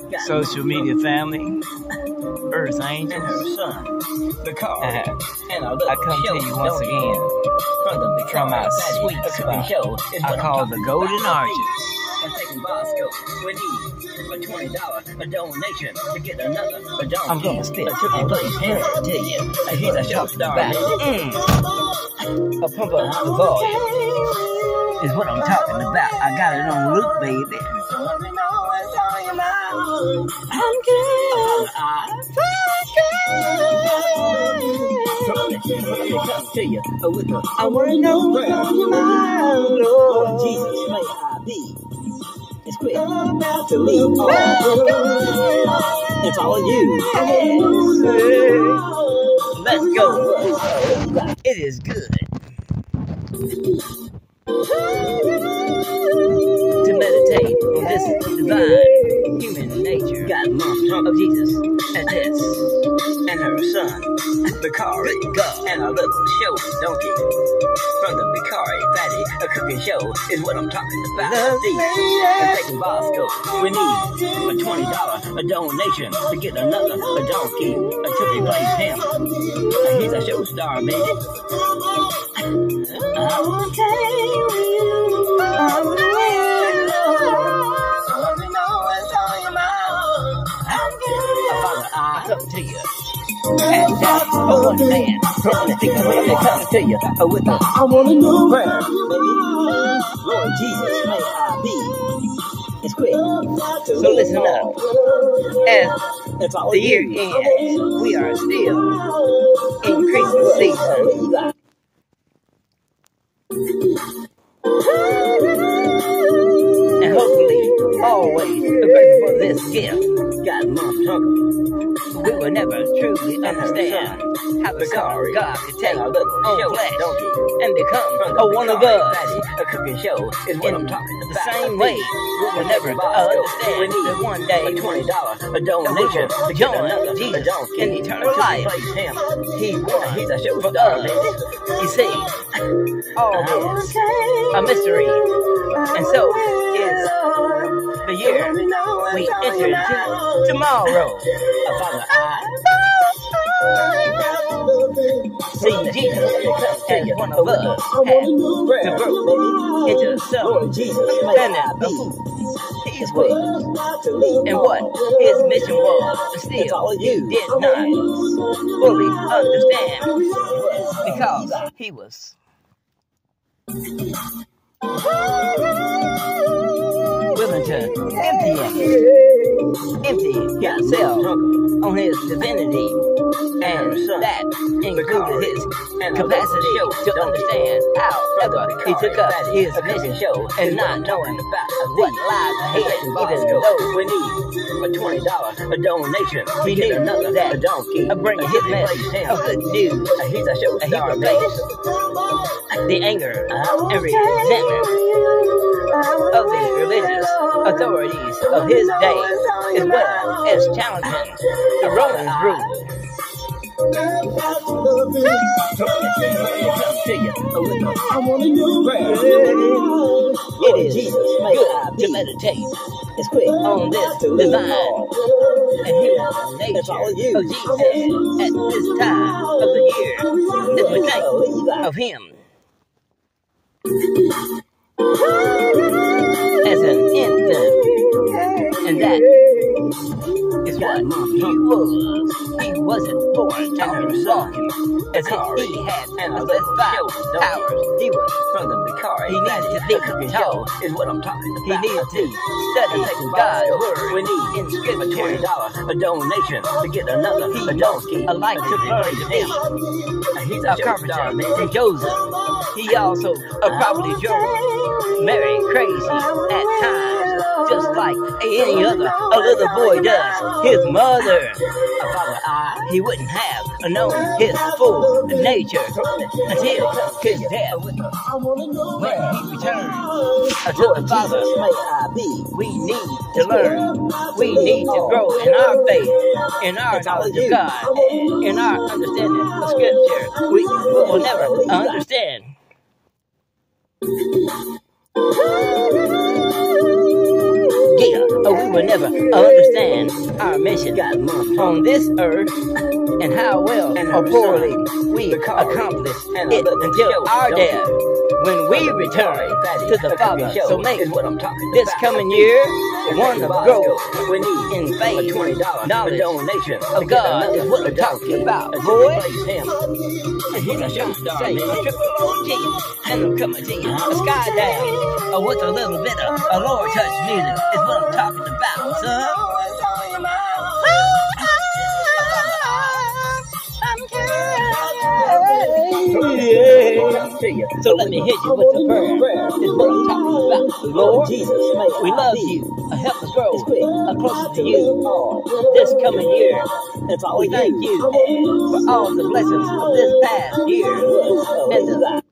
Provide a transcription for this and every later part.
social media family, Earth Angels. The car. I come to you once again from my sweet spot I call the Golden Arches. I'm gonna spit a to you. He's a sharp star. A pump up the volume is what I'm talking about. I got it on loop, baby. I'm good. I wanna know where you are, Lord Jesus, may I be. It's quick to leave all. It's all you. Let's go. It is good to meditate on this divine human nature. God, Mom of Jesus and this and her son, the car, God, and our little show donkey. From the Bicari Fatty, a cooking show is what I'm talking about. See, taking Bosco, we need a $20 a donation to get another a donkey until he plays him. He's a show star, baby. I'm okay with you. I'm with you. So let me know what's on your mind. I'm good. Father, I come to you. And that one man, I think I'm really coming to you with a I wanna know prayer, baby. Lord Jesus, may I be. It's quick. So listen up. As the year ends, we are still increasing season. And hopefully, always grateful for this gift. God, Mom, we will never truly understand how the Son of God could take on flesh and become one of us. A cooking show is what I'm talking about. The same way we will never understand that one day $20 a donation to join Jesus in eternal life. He won for us. You see, all this a mystery, and so is the year we enter into tomorrow. Father, see Jesus as one of us had to grow into the Son and be His ways and what His mission was. Still, you did not fully understand because He was willing to empty himself on his divinity, and that included his capacity to understand. However, he took up his mission and not knowing what lies ahead, even though we need a $20 a donation, he knew that bringing his message of good news, and he replaced the anger and resentment of the religious authorities of his day, as well as challenging the Roman rule. It is good to meditate on this divine and human nature of Jesus at this time of the year, as we think of Him as an infant, and that is what He was. He wasn't born talking and walking as if He had possessed powers. He was from the Bicari. He needed to think and talk is what I'm talking about. He needed to study God's word. We need in Scripture $20 a donation to get another a donkey alike to learn to be. He's a carpenter and Joseph. He also probably drove Mary crazy at times, just like any other a little boy does his mother. He wouldn't have known his full nature until his death. When he returned to the Father, we need to learn. We need to grow in our faith, in our knowledge of God, in our understanding of Scripture. We will never understand. Yeah, we will never understand our mission on this earth and how well or poorly we accomplish it until our death when we return to the Father. So make this coming year one of growth in faith, knowledge of God is what I'm talking about, boy. And he's a show star, Triple OG, and I'm coming to you, a sky down, with a little bit of a Lord touch music is what I'm talking about, son. So let me hit you with the prayer. Is what I'm talking about. Lord Jesus, we love you. Help us grow closer to you this coming year. We thank you for all the blessings of this past year and the life.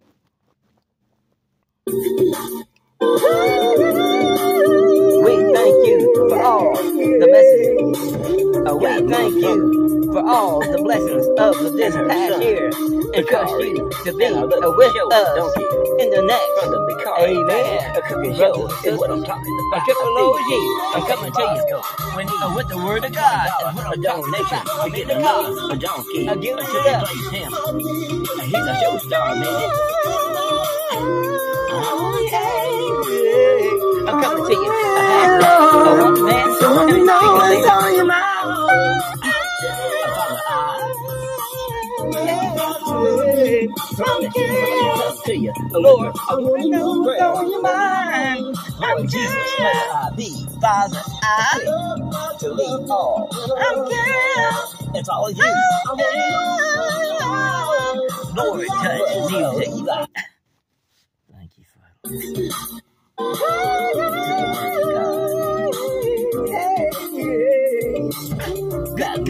We thank you for all the messages. We thank you for all the blessings of this past year and trust you to be with us in the next. Amen. Brothers is what I'm talking about. Triple OG, I'm coming to you with the word of God. And what I'm talking about. I get the cause. I give it to them. He's a show star, man. I'm coming to you. Man. So let me know what's on your mind. To you, Lord, I want to know what's on your mind. Lord Jesus, may I be, Father, I to lead all. It's all you. Lord, touch music. Thank you, Father. God,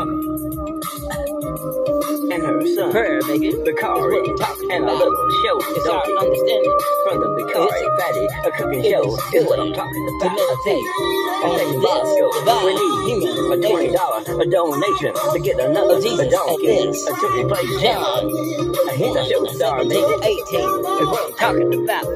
and her son, prayer making, Bakari, and a little show is our understanding from the Bakari fatty, a cooking show is what I'm talking about. To meditate on this divine, we need a $20 a donation to get another donkey to replace John. He's a show star, baby. 18 is what I'm talking about.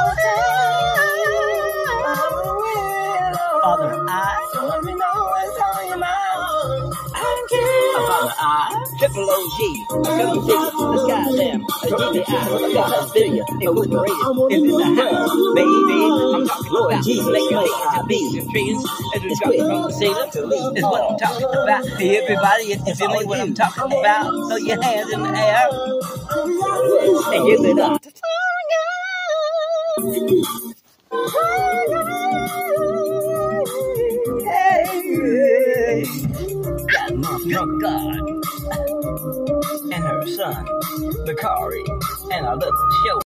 Father, let me know what's on your mind. Father, Triple OG, I'm coming to you, the sky damn, GBI, got a video, incorporated into the house, baby. I'm talking about Jesus, make your hands and beats and trees, as we drop from the ceiling, is what I'm talking about. Everybody, if you feel me, what I'm talking about, throw your hands in the air, and give it up. God and her son, Bakari, and our little show.